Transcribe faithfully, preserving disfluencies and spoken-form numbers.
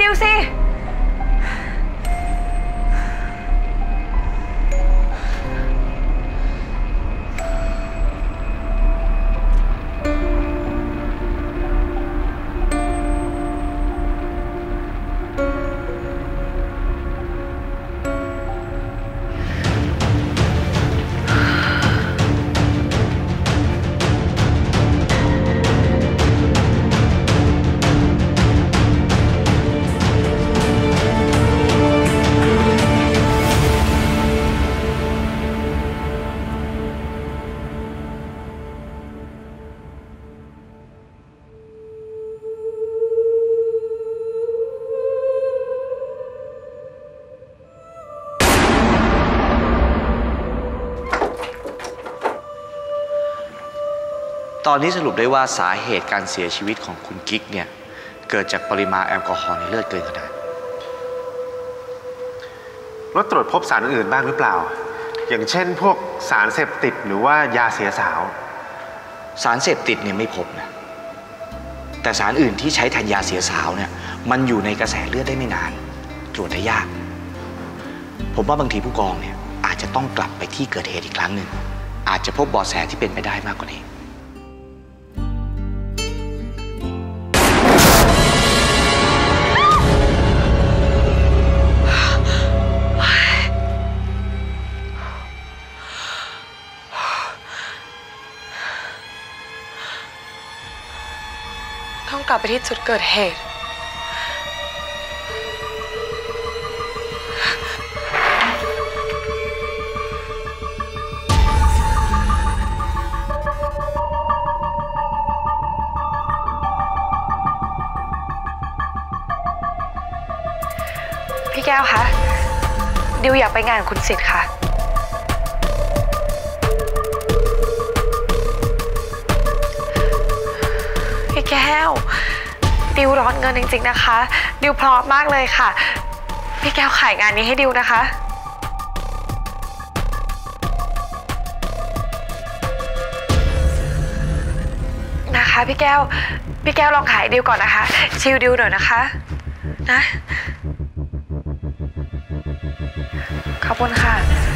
ดิวสิตอนนี้สรุปได้ว่าสาเหตุการเสียชีวิตของคุณกิ๊กเนี่ยเกิดจากปริมาณแอลกอฮอล์ในเลือดเกินขนาดแล้วตรวจพบสารอื่นบ้างหรือเปล่าอย่างเช่นพวกสารเสพติดหรือว่ายาเสียสาวสารเสพติดเนี่ยไม่พบนะแต่สารอื่นที่ใช้แทนยาเสียสาวเนี่ยมันอยู่ในกระแสเลือดได้ไม่นานตรวจได้ยากผมว่าบางทีผู้กองเนี่ยอาจจะต้องกลับไปที่เกิดเหตุอีกครั้งหนึ่งอาจจะพบเบาะแสที่เป็นไปได้มากกว่านี้ต้องกลับไปที่จุดเกิดเหตุพี่แก้วคะดิวอยากไปงานคุณสิทธิ์ค่ะพี่แก้วดิวร้อนเงินจริงๆนะคะดิวพร้อมมากเลยค่ะพี่แก้วขายงานนี้ให้ดิวนะคะนะคะพี่แก้วพี่แก้วลองขายดิวก่อนนะคะชิลดิวหน่อยนะคะนะขอบคุณค่ะ